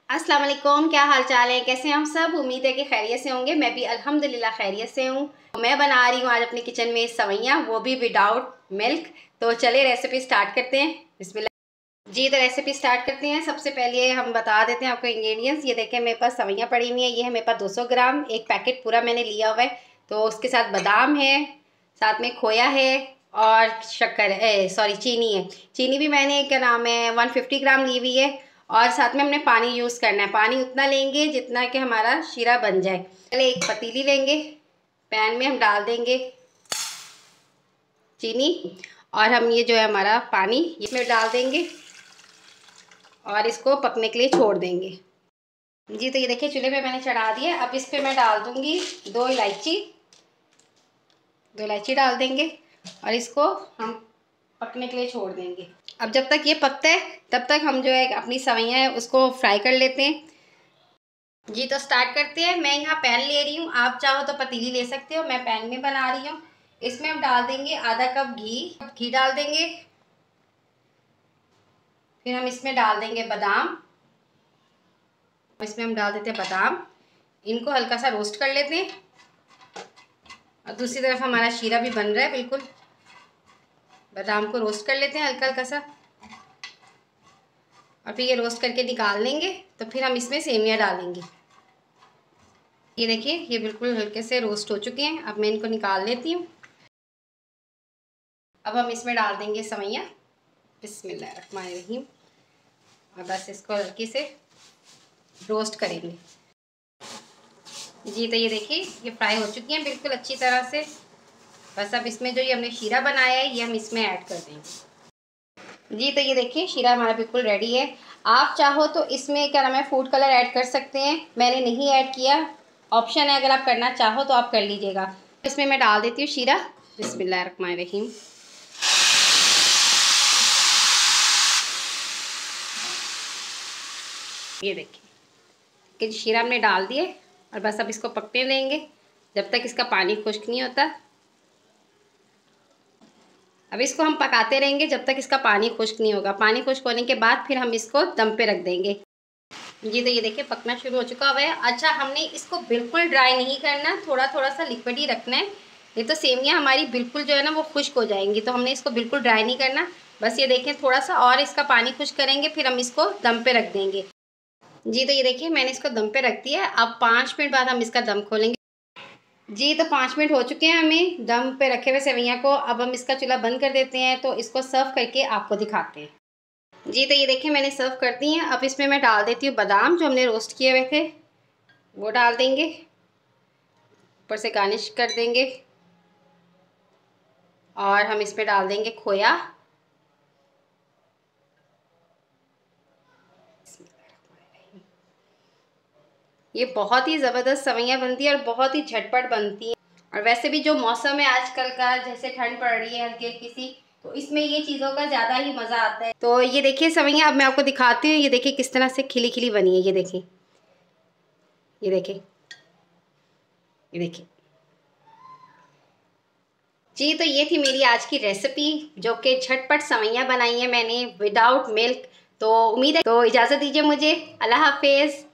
अस्सलाम वालेकुम, क्या हाल चाल है, कैसे हैं हम सब। उम्मीद है कि खैरियत से होंगे। मैं भी अल्हम्दुलिल्लाह खैरियत से हूँ। मैं बना रही हूँ आज अपने किचन में सवैयाँ, वो भी विदाउट मिल्क। तो चले रेसिपी स्टार्ट करते हैं। बिस्मिल्लाह जी। तो रेसिपी स्टार्ट करते हैं। सबसे पहले हम बता देते हैं आपको इंग्रेडिएंट्स। ये देखें, मेरे पास सवैयाँ पड़ी हुई हैं। ये है मेरे पास 200 ग्राम, एक पैकेट पूरा मैंने लिया हुआ है। तो उसके साथ बादाम है, साथ में खोया है और शक्कर है, सॉरी चीनी है। चीनी भी मैंने क्या नाम है 150 ग्राम ली हुई है। और साथ में हमने पानी यूज़ करना है। पानी उतना लेंगे जितना कि हमारा शीरा बन जाए। पहले एक पतीली लेंगे, पैन में हम डाल देंगे चीनी और हम ये जो है हमारा पानी इसमें डाल देंगे और इसको पकने के लिए छोड़ देंगे। जी, तो ये देखिए चूल्हे पे मैंने चढ़ा दिया। अब इस पर मैं डाल दूंगी दो इलायची डाल देंगे और इसको हम पकने के लिए छोड़ देंगे। अब जब तक ये पकता है तब तक हम जो है अपनी सवैयाँ है उसको फ्राई कर लेते हैं। जी, तो स्टार्ट करते हैं। मैं यहाँ पैन ले रही हूँ, आप चाहो तो पतीली ले सकते हो, मैं पैन में बना रही हूँ। इसमें हम डाल देंगे आधा कप घी डाल देंगे। फिर हम इसमें डाल देंगे बादाम। इसमें हम डाल देते हैं बादाम, इनको हल्का सा रोस्ट कर लेते हैं। और दूसरी तरफ हमारा शीरा भी बन रहा है बिल्कुल। बादाम को रोस्ट कर लेते हैं हल्का हल्का सा और फिर ये रोस्ट करके निकाल लेंगे। तो फिर हम इसमें सेमियाँ डालेंगे। ये देखिए, ये बिल्कुल हल्के से रोस्ट हो चुके हैं। अब मैं इनको निकाल लेती हूँ। अब हम इसमें डाल देंगे सवैयाँ। बिस्मिल्लाहिर्रहमानिर्रहीम। और बस इसको हल्की से रोस्ट करेंगे। जी, तो ये देखिए ये फ्राई हो चुकी हैं बिल्कुल अच्छी तरह से। बस अब इसमें जो ये हमने शीरा बनाया है ये हम इसमें ऐड कर देंगे। जी, तो ये देखिए शीरा हमारा बिल्कुल रेडी है। आप चाहो तो इसमें क्या नाम है फूड कलर ऐड कर सकते हैं, मैंने नहीं ऐड किया। ऑप्शन है, अगर आप करना चाहो तो आप कर लीजिएगा। इसमें मैं डाल देती हूँ शीरा। बिस्मिल्लाहिर्रहमानिर्रहीम। ये देखिए कि शीरा हमने डाल दिए और बस अब इसको पकने देंगे जब तक इसका पानी खुश्क नहीं होता। अब इसको हम पकाते रहेंगे जब तक इसका पानी खुश्क नहीं होगा। पानी खुश्क होने के बाद फिर हम इसको दम पे रख देंगे। जी, तो ये देखिए पकना शुरू हो चुका हुआ है। अच्छा, हमने इसको बिल्कुल ड्राई नहीं करना, थोड़ा थोड़ा सा लिक्विड ही रखना है। नहीं तो सेमियाँ हमारी बिल्कुल जो है ना वो खुश्क हो जाएंगी। तो हमने इसको बिल्कुल ड्राई नहीं करना। बस ये देखें थोड़ा सा और इसका पानी खुश्क करेंगे फिर हम इसको दम पे रख देंगे। जी, तो ये देखिए मैंने इसको दम पे रख दिया है। अब 5 मिनट बाद हम इसका दम खोलेंगे। जी, तो 5 मिनट हो चुके हैं हमें दम पे रखे हुए सेवैयाँ को। अब हम इसका चूल्हा बंद कर देते हैं। तो इसको सर्व करके आपको दिखाते हैं। जी, तो ये देखिए मैंने सर्व कर दी हैं। अब इसमें मैं डाल देती हूँ बादाम जो हमने रोस्ट किए हुए थे, वो डाल देंगे। ऊपर से गार्निश कर देंगे और हम इसमें डाल देंगे खोया। ये बहुत ही ज़बरदस्त सवैयाँ बनती है और बहुत ही झटपट बनती हैं। और वैसे भी जो मौसम है आजकल का, जैसे ठंड पड़ रही है हल्की हल्की सी, तो इसमें ये चीज़ों का ज़्यादा ही मज़ा आता है। तो ये देखिए सवैयाँ अब मैं आपको दिखाती हूँ। ये देखिए किस तरह से खिली खिली बनी है। ये देखिए, ये देखिए, ये देखिए। जी, तो ये थी मेरी आज की रेसिपी जो कि झटपट सवैयाँ बनाई है मैंने विदाउट मिल्क। तो उम्मीद है, तो इजाज़त दीजिए मुझे। अल्लाह हाफिज़।